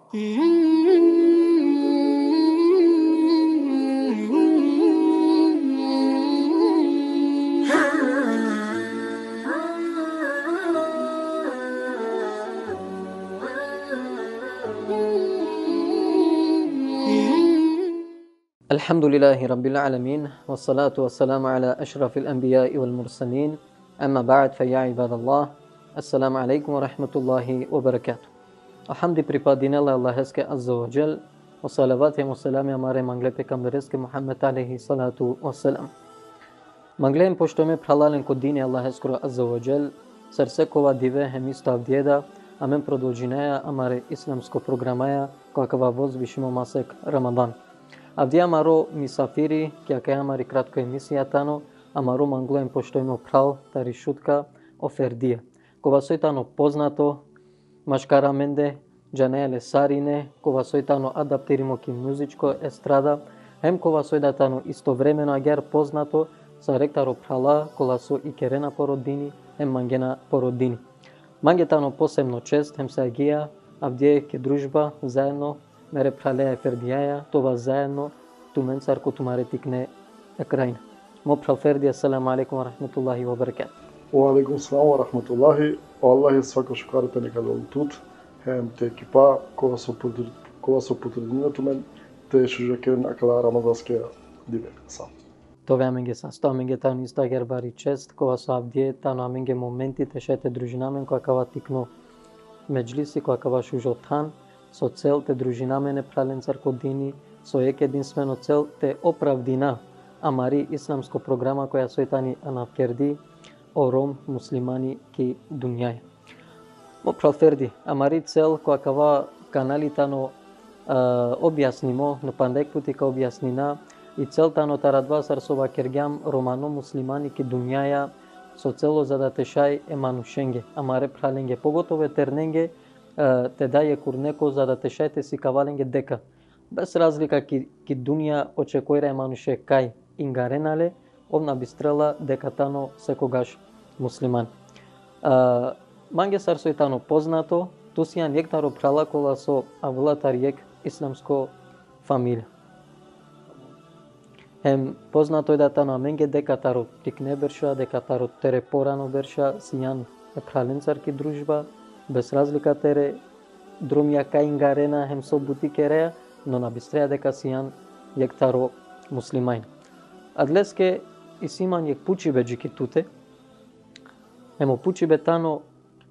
الحمد لله رب العالمين والصلاة والسلام على أشرف الأنبياء والمرسلين أما بعد فيا عباد الله السلام عليكم ورحمة الله وبركاته. الحمد pripadin Allaheske azza wa jal wa salavat wa salam hamaरे मंगले पैगंबरस्के मोहम्मद अलैहि सलातु वस्सलाम. मंगलें पोष्टों में प्रलालन को दीन Allahesko azza wa jal सरसेकोवा दिवे हम stavdieda amen продолжения हमारे इस्लामско програмая какова возвишимо масек Рамадан. Авдия маро мисафири, кяка амари кратко емисијатано, амаро манглоем пошто има прал, тари шутка, офердија. Кова сојтано познато, машкара менде, джанееле сарине, кова сојтано адаптиримо ки музичко естрада, хем кова сојдатано истовремено агер познато, са ректаро прала, коласо и керена породини, хем мангена породини. Мангетано посебно чест, хем са агија, авдија ке дружба, заедно, мере пралеја фердијаја, това заедно, тумен царко тумаре тикне екрајна. Мо прал фердија, саламу алейкум ва рахметуллахи ва баракат. Wa alaikum salam wa rahmatullahi. Wallahi svaka šukarata neka dolu tut. Hem te ekipa kova so potrudnila tumen te šužakeren akala ramazanske dive. Sam. Това аменге са, сто аменге тано истагер бари чест, кова со авдие, тано аменге моменти те шете дружинамен, која кава тикно меджлиси, која кава шужотан, со цел те дружинамене прален царкодини, со ек единствено цел те оправдина амари исламско програма која сојтани анафкерди ором муслимани ки дуњаја. Мо проферди амари цел која кава каналитано објаснимо, но пандек пути ка објаснина и целтано тарадва сарсова кергјам романо муслимани ки дуњаја со цело за да тешај еманушенге, амаре праленге, поготове терненге те даје курнеко за да тешајте си каваленге дека без разлика ки дуња очекоира емануше кај ингаренале, овна бистрела дека тано секогаш муслиман. Манге сар сојтано познато, тусијан јектаро прала кола со авлатар јек исламско фамилија. Хем познато е да тано аменге дека таро тикне берша, дека таро тере порано берша, сијан е праленцар ки дружба, без разлика тере друмја кај ингарена хем со бутикереја, но на бистреја дека сијан јектаро муслимајн. Адлеске и симан јек пучибе джикитуте, хемо пучибе тано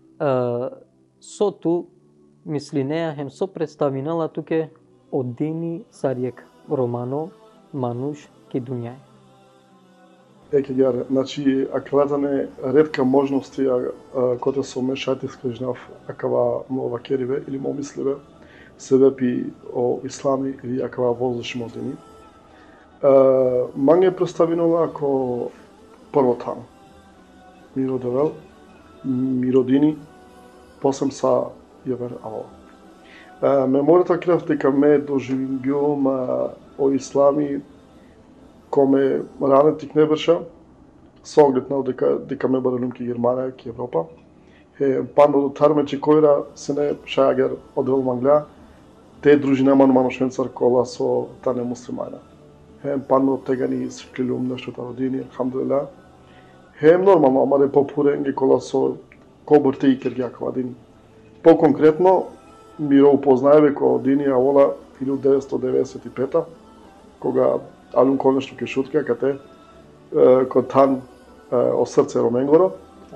со ту мислинеја хем со представинала туке од дини сарјек романо мануш ки дуњај. Еке гјаре, значи акалатане ретка можности коте со мешати скажнав акава мова кериве или мо мисливе себе пи о ислами или акава возлишмо дини. Манге представинува ако првотан. Миродевел, миродини, посем са јевер ало. Мемората крев дека ме доживингјум о ислами коме ране тикне берша, со оглед на дека ме барелум ки Германија, ки Европа. Пандо до тарме че којра се не шајагер одел манглја, те дружина ману швенцар кола со тане муслимајна. Пандо тегани сиклилум нешто та родини, алхамдулилlah. Нормално, амаре попуренге кола со кобрте и кергја кладини. По-конкретно, миро упознаеве ко дини авола 1995 кога алум конечно ке шутка кате ко тан о срце Роменгоро.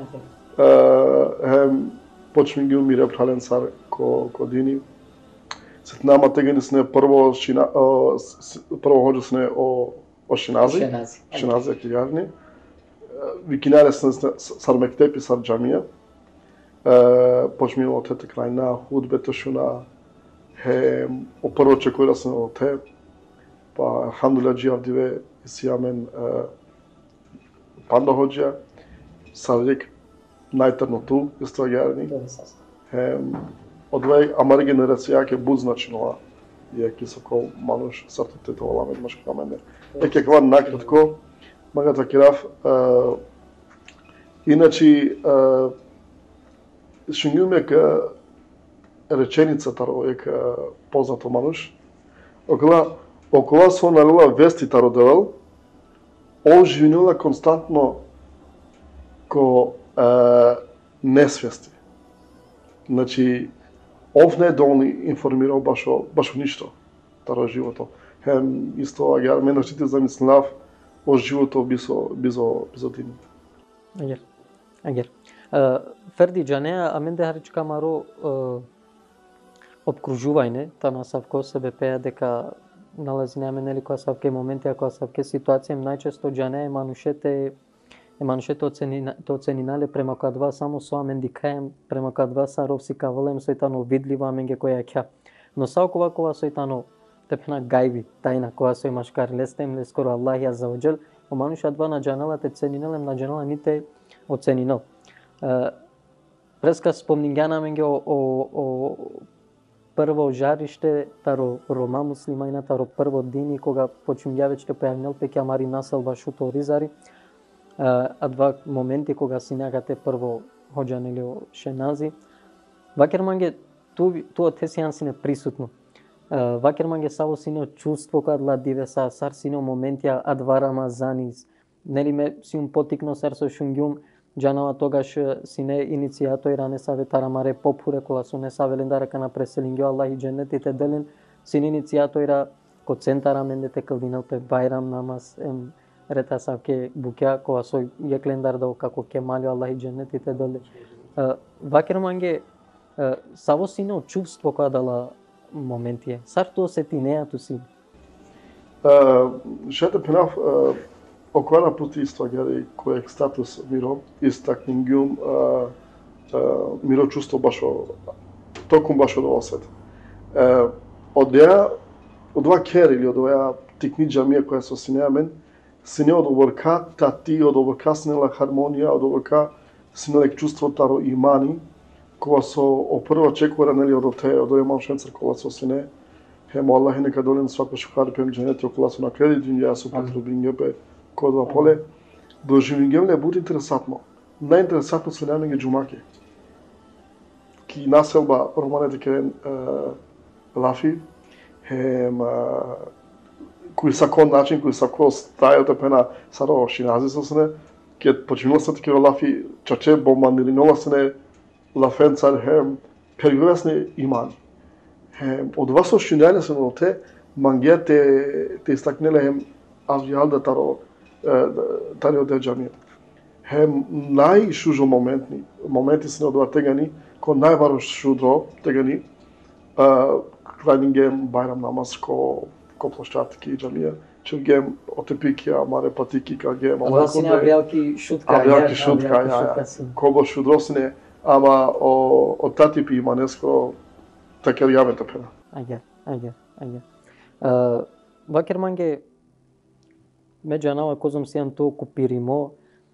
Почми ги умире праленцар ко дини. Сет нама тегени сне прво ходжу сне о Шинази. Шинази ке јарни. Викинаре сне сар мектеп и сар џамија. Почми од тете крајна худбето шуна. О прво чекојра сне од те. Па алхамдулилlah џијавдиве и сијамен панда ходжија. Сарик најтерно ту, исто јарни. Од вај амари генерација ке буд значинова. Јаки со ко мануш сартите тоа ламед машка мене. Еке кван накратко, магата кирав. Иначи, шунгјуме ка реченица таро ека познато мануш, окола со налила вести таро девел, оживнила константно ко несвести. Значи, ов не долни информирал башо ништо таро живото. Хем исто агар мене штите замислав о живото бизо дини. Агер. Ферди џанеа аменде харичка маро обкружување, та на савко себе пеа дека налазиме нели која савке моменти, која савке ситуација, најчесто џанеа манушете оценинале према кадва само со амендикаем, према кадва са ровси кавалем сојтано видливо аменге која ќе. Но саокова кова сојтано тепна гајби, тајна која сој машкар лестем ле скоро Аллах аза ва џел, о мануша два на џанала те ценинелем на џанала ните оценинал. Преска спомнингана аменге о прво жариште таро рома муслимајна таро прво дини кога почумјавечке појавнел пеќа мари насел башуто ризари, а два моменти кога синагате прво хоџанели шенази. Вакерманге туа тесијан сине присутно. Вакерманге саво сине чувство кад ла диве са сар сине моменти адва рамазанис. Нели ме сиум потикно сар со шунгјум џанава тогаш сине иницијатори ране саветара маре попуре кола со не савелендара кана преселингјо Аллах и џеннетите делен сине иницијатора ко центара мендете калдинал пе байрам намаз рета савке букја кола со јеклендар да како ке мали Аллах и џеннетите делен. Вакерманге саво сине чувство која дала моменти. Сар тоа сетинејато си. Шете пенав околна пути истагери кој статус миро истакнингјум миро чувство башо токум башо до осет. Од ова кер или од ова тикни џамија која со синеамен, сине од оврка тати, од оврка синела хармонија, од оврка синелек чувство таро имани, кога со опрва чекора нели од овој маншенцер кола со сине, хемо Аллах нека долен свако шухар пем џенети окола со на кредит ја со потребиња кодва поле, доживингемле буди интересантно. Најинтересантно се намеѓу џумаки. Ки населба романете керен лафи, кој сакон начин, кој сако стајот пена саро шинази со сне, ке починува се такива лафи, чаче бомбандиринова сне, лафенцар, периодесне имани. Од вас со шинајне се на те, мангија те истакнеле авјал да тари од џамија. Најшужо моменти се од ова тегани, ко најваро шудро тегани, кланингем байрам намаз ко площадки џамија, чергем отепикија, маре патики кагем. Ова сине авјалки шутка. Авјалки шутка, кобо шудросине, ама од татипи има неско така јавета пена. Ајде. Вакерманге меѓанава козом сијан ту купиримо,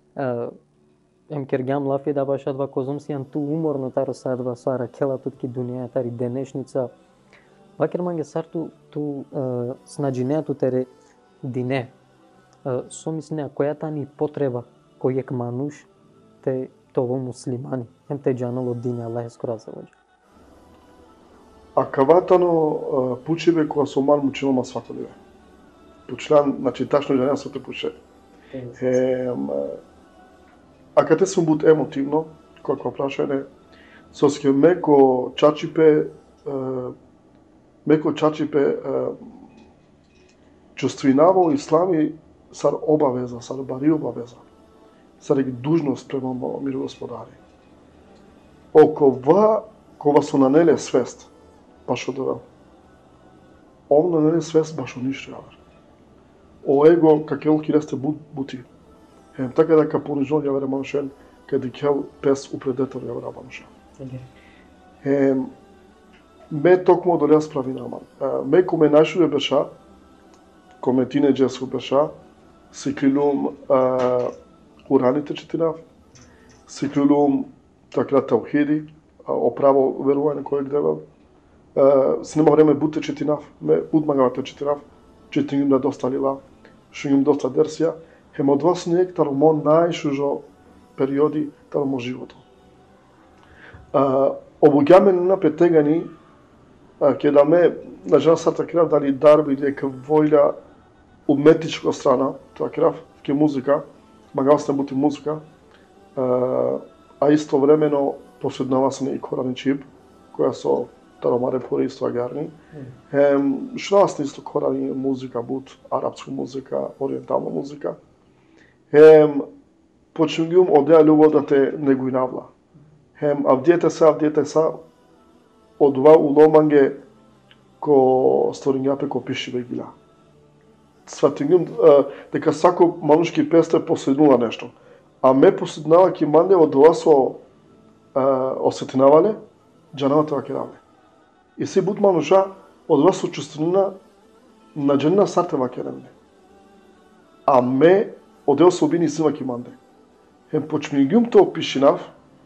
кергам лафи да баша два козом сијан ту уморно таро садва сара кела тутки дунија тари денешница. Вакерманге сар ту снаџинеа тере дине. Со мислеа којата ни потреба кој ек мануш те тоа муслимани. Те џанало дине Аллах скоро за воџа. А каватано пучеве која со мал мучилома свакодневно. Пучлан, значи тачно џанеа со те пуче. А кате сум бут емотивно, како прашање, со ске меко чачипе чувствинаво ислами сар обавеза, сар бари обавеза, сар дужност према мир господари. Окова кога со нанеле свест, башо дорел. Он нанеле свест башо ништо јавер. О его какел киресте бути. Така дека понижон јавер маншен, каде кел пес упредетор јавер маншен. Ме токмо доле справи наман. Ме коме најшуе беша, коме тинеџерско беша, сиклилум Кураните четинав, сиклилум така таухиди, оправо верување кој гдевел. Снема време буте четинав, ме удмагавате четинав, четингим да досталила, шунгим доста дерсија, хем од вас неек таромо најшужо периоди таромо живото. Обуѓаме на петегани ќе даме на женската крав дали дарби или ке војля уметничка страна, тоа крав ке музика, магалсна бути музика, а истовремено поседнава се и Коран и Чип, која со таромаре пори исто агарни. Шнасни исто Коран и музика бут, арапска музика, ориентална музика. Почингум одеа љубов да те негујнавла. Авдиете са, од ова уломанге ко сторињапе ко пишиве гила. Сватингум дека сако манушки песте последнува нешто. А ме последнава ки манде од ова со осетинавале, джанавата ва керавле. И се бут мануша од ова со чувствена на дженна сарте ва керавле. А ме од ова со обини сима ки манде. Почмингум то пишинав,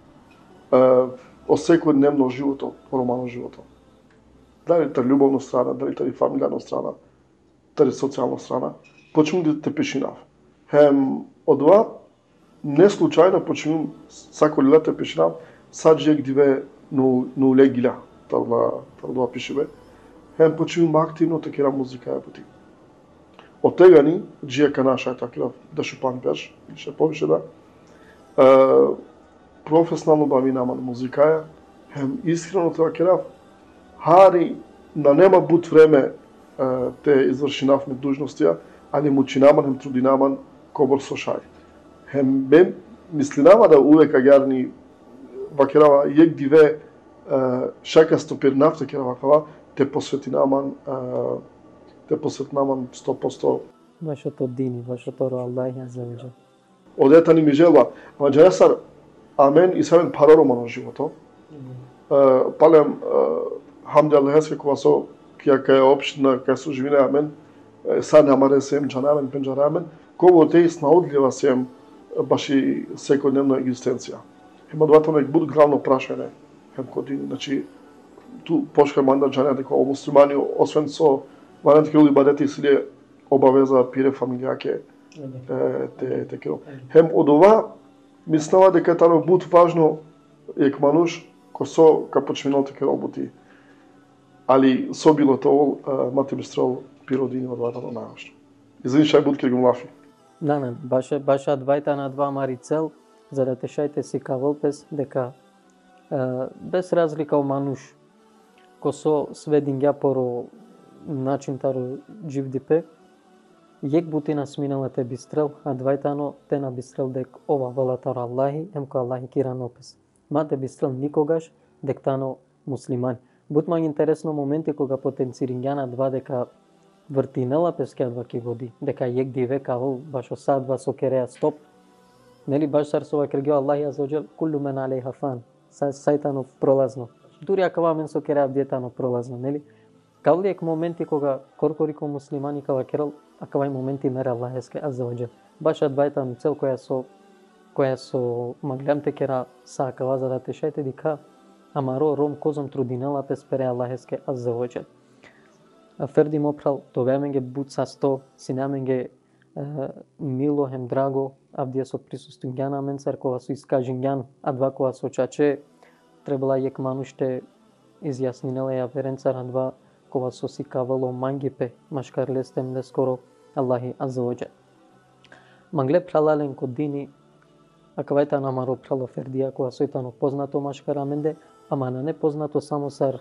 о секојдневно живото, романо живото. Дали та љубовна страна, дали та фамилијарна страна, дали социјална страна, почнум да те пишинав. Од ова не случајно почнум сако лиле те пишинав, саджек диве но улегиля, тоа пишиве. Почнум активно такира музика е бути. Од тега ни джија канаша такира да шупан пеш, ше повише да. Професионално бавинама на музикаја, искрено тоа керав, хари на нема бут време те извршинавме дужностија, али му чинаман трудинаман кобор слушај. Бем мислинама да увек агарни вакерава јек диве шака стопир нафта керава кава те посветинаман 100%. Вашето дини, вашето ро Аллах азза ва джал. Одета ни ми желба, ама джанесар амен и савен пароромано живото. Палем хамди Аллахеске кога со кија кај општина кај со живине амен, сад намаре сем джанамен пенџарамен, кога те снаодлива сем баши секојдневна екзистенција. Двата нек буду главно прашање години, значи ту пошка манда джаня дека муслимани освен со вариант ке луѓе бадете силе обавеза пире фамилијаке те керо. Од ова мислава дека тано буд важно ек мануш ко со капочминоте ке работи. Али со било тоа мати бистрол пиродини од вата на најашто. Извини шај буд ке го млафи. Да, баша двајта на два мари цел, за да те шајте си каволпес дека без разлика о мануш ко со сведиња поро начин таро дживдипе, јек бутина сминала те бистрел, а двајтано те на бистрел дек ова волатар Аллахи, емко Аллахи киран опес. Мате бистрел никогаш дек тано муслимани. Бутма интересно моменти кога потенцирињана два дека вртинела пескеа два ки води, дека јек диве кавол башо садва со кереа стоп. Нели баш сарсова кргио Аллахи аззаваџал куллу мен алейха фан. Сајтано пролазно. Дури акава мен со кереа диетано пролазно, нели? Као ек моменти кога коркорико муслимани кава керал, акавај моменти мере Аллахеске аззаваџал. Баша двајтано цел која со маглямте кера сакава за да те шајте дика амаро ром козом трудинела пес пере Аллахеске аззаваџал. Ферди мопрал довеменге бут са 100, синеменге мило хем драго, авдија со присуствувања менцар кога со искажињан, а два кога со чаче, требала јек мануште изјаснинела ја веренцар, а два кога со си кавало мангипе, машкарлестем ле скоро Аллахи аззаваџал. Мангле пралален ко дини, а кавајта намаро прало фердија кога сојтано познато машкараменде, ама на непознато само сар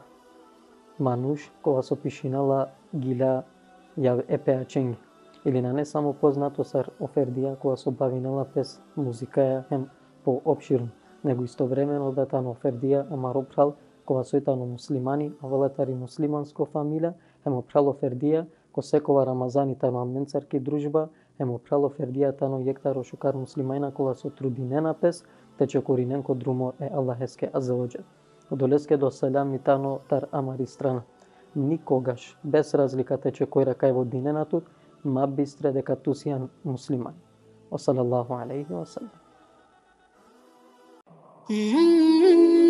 мануш кога со пишинала гила ја епеа ченги. Или на не само познато сар офердија кога со бавинала пес музикаја хем по обширно, него истовремено да тано офердија амаро прал кога сојтано муслимани, а волетари муслиманско фамилија, хемо прало фердија ко секова Рамазани тано аменцарки дружба, хемо прало фердија тано јектаро шукар муслимајна кога со трудинена пес, тече коринен ко друмо е Аллахеске аззаваџал. Одолеске до селам и тано тар амари страна. Никогаш, без разлика тече којра кај во диненатут, ма бистре дека ту сијан муслиман. Wa sallallahu alaihi wa sallam.